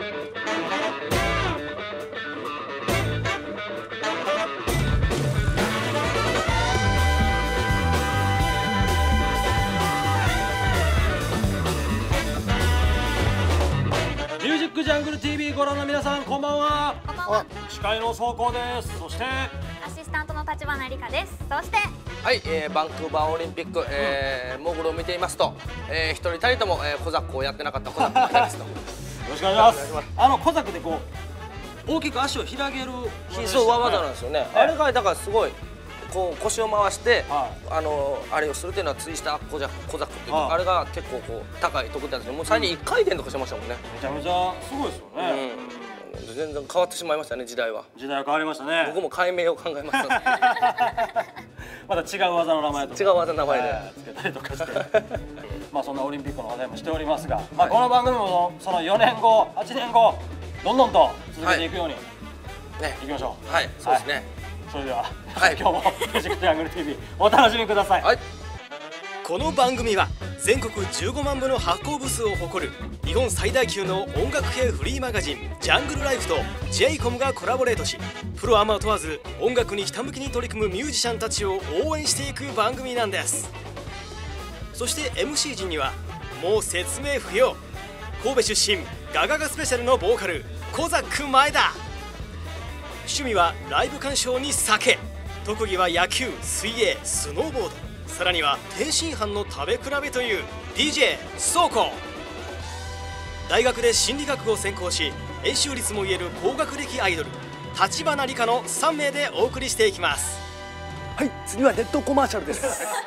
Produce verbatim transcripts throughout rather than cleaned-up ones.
ミュージックジャングル ティービー ご覧の皆さん、こんばんは。 こんばんは。 司会の走行です。そしてアシスタントの立花理香です。そしてはい、えー、バンクーバーオリンピック、えー、モーグルを見ていますと、えー、一人たりとも、えー、コザックをやってなかったコザックの方ですと。よろしくお願いします。あのコザックでこう大きく足を広げるそう技なんですよね。あれがだからすごいこう腰を回して、はい、あのあれをするっていうのはツイスターコザックコザックっていう、はい、あれが結構こう高い得点なんですけど、もう最近一回転とかしてましたもんね。 めちゃめちゃすごいですよね。 うん、全然変わってしまいましたね、時代は。 時代は変わりましたね。 僕も解明を考えました。 また違う技の名前とか違う技の名前でつけたりとかして、まあそんなオリンピックの話題もしておりますが、まあこの番組もそのよねんご、はちねんごどんどんと続けていくようにねいきましょう。 はい、そうですね。 それでは今日もミュージックジャングル ティービー お楽しみください。 この番組は全国じゅうごまんぶの発行部数を誇る日本最大級の音楽系フリーマガジンジャングルライフと ジェイコム がコラボレートし、プロアマ問わず音楽にひたむきに取り組むミュージシャンたちを応援していく番組なんです。そして エムシー 陣にはもう説明不要、神戸出身ガガガスペシャルのボーカルコザック前田。趣味はライブ鑑賞に酒、特技は野球、水泳、スノーボード、さらには天津飯の食べ比べという ディージェー 倉庫。大学で心理学を専攻し、円周率も言える高学歴アイドル立花理香のさんめいでお送りしていきます。 はい、次はネットコマーシャルです。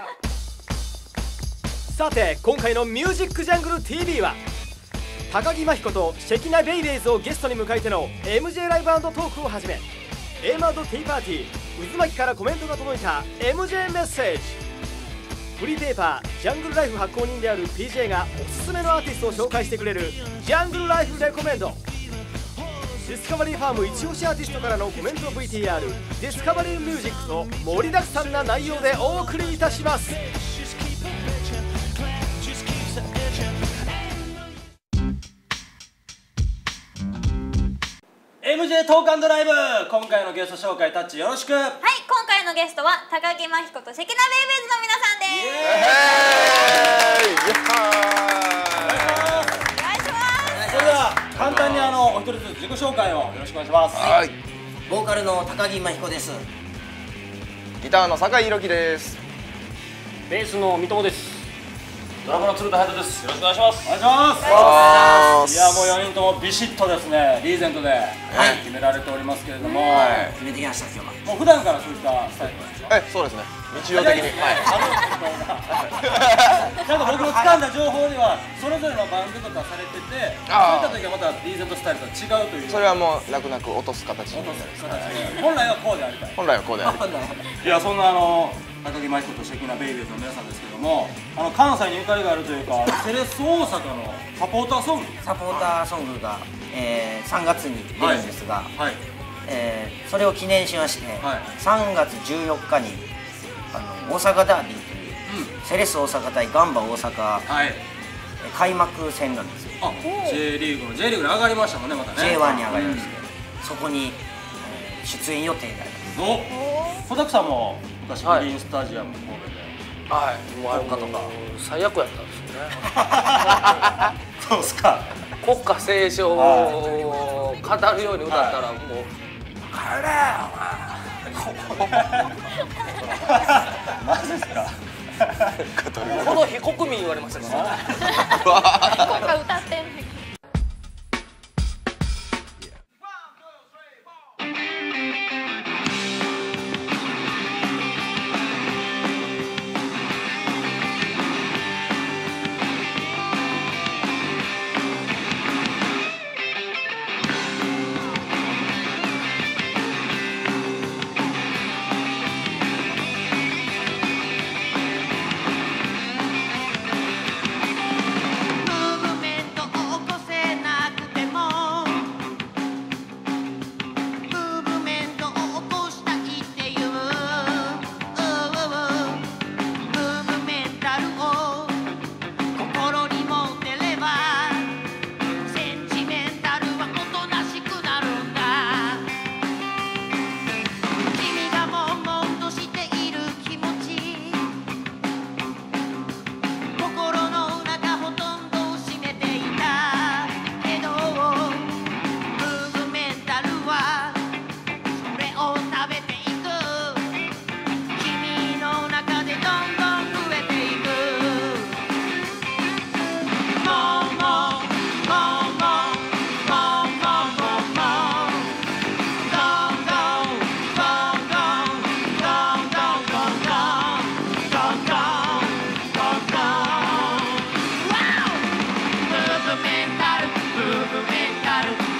さて今回の「ミュージックジャングル ティービー」は高木真彦とシェキナベイベーズをゲストに迎えての エムジェー ライブ&トークをはじめ、 エーマード ティーパーティー渦巻きからコメントが届いた エムジェー メッセージ、フリーペーパージャングルライフ発行人である ピージェー がおすすめのアーティストを紹介してくれるジャングルライフレコメンド、ディスカバリーファーム一押しアーティストからのコメント ブイティーアール ディスカバリーミュージックと盛りだくさんな内容でお送りいたします。 エムジェー トーク&ライブ、今回のゲスト紹介タッチよろしく。はい、 今回のゲストは高木真彦と関根ベイベーズの皆さんです。お願いします。 それでは簡単にあのお一人ずつ自己紹介をよろしくお願いします。 はい、ボーカルの高木真彦です。 ギターの酒井宏樹です。 ベースの三友です。 ドラムの鶴田隼人です。よろしくお願いします。お願いします。いやもうよにんともビシッとですね、リーゼントで決められておりますけれども、 決めてきました今日は。 もう普段からそういったスタイルなんですか？ え、そうですね。日常的に。はい。 なんか僕の掴んだ情報ではそれぞれのバンドとかされてて、そういった時はまたリーゼントスタイルとは違うという。 それはもう泣く泣く落とす形に。 落とす形に。本来はこうでありたい。 本来はこうでありたい。 いやそんなあの高木真彦とシェキナベイベーズの皆さんですけども、あの関西にゆかりがあるというか、セレッソ大阪のサポーターソングサポーターソングが、えー、さんがつに出るんですが、はいはい、えー、それを記念しまして、はい、さんがつじゅうよっかにあの大阪ダービーという、うん、セレッソ大阪対ガンバ大阪、はい、開幕戦なんですよ。 あ、J リーグの J リーグに上がりましたもんね、またね。 ジェイワン に上がりまして、うん、そこに、えー、出演予定であります。 お、小沢さんも昔グリーンスタジアム神戸で、 はい、もう国歌とか最悪やったんですよね。 そうですか。 国歌斉唱を語るように歌ったらもう「帰れお前」 マジですか。 この非国民言われましたから。 国歌歌ってんね。 Love 夫になる